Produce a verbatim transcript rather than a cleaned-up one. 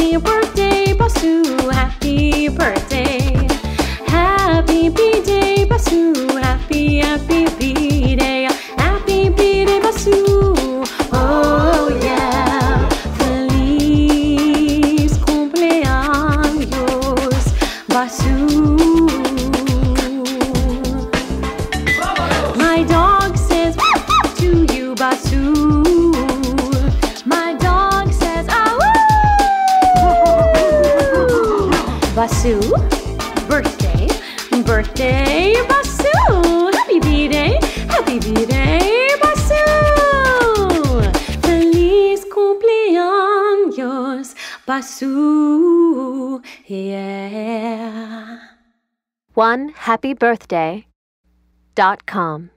Happy birthday, Basu, happy birthday. Happy B-Day, Basu, happy, happy B-Day. Happy B-Day, Basu, oh yeah. Feliz cumpleaños, Basu. My dog says to you, Basu. My dog says, ah, woo! Basu, birthday, birthday, Basu. Happy B-Day, happy B-Day, Basu. Feliz cumpleaños, Basu, yeah. one happy birthday dot com